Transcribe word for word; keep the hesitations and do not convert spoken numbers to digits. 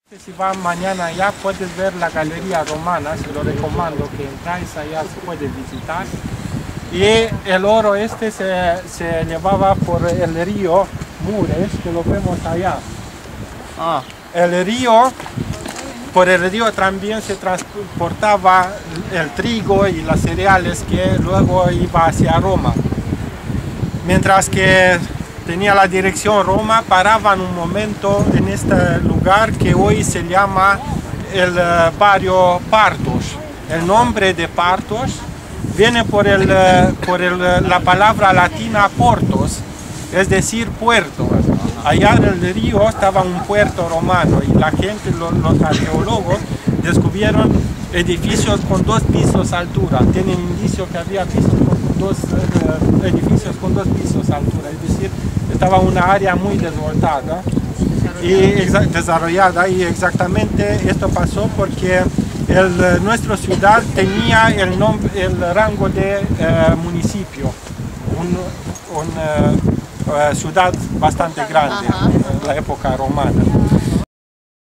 Si van mañana allá puedes ver la galería romana, se lo recomiendo que entráis allá, se puede visitar. Y el oro este se, se llevaba por el río Mures, que lo vemos allá. Ah. El río, por el río también se transportaba el trigo y las cereales que luego iba hacia Roma. Mientras que tenía la dirección Roma, paraban un momento en este lugar que hoy se llama el uh, barrio Partos. El nombre de Partos viene por, el, uh, por el, la palabra latina portos, es decir, puerto. Allá en el río estaba un puerto romano y la gente, los, los arqueólogos, descubrieron edificios con dos pisos de altura. Tienen indicio que había pisos con dos, uh, edificios con dos pisos de altura, es decir, estaba una área muy desvoltada y desarrollada, y exactamente esto pasó porque el, nuestra ciudad tenía el, nombre, el rango de uh, municipio, una un, uh, uh, ciudad bastante grande en la época romana.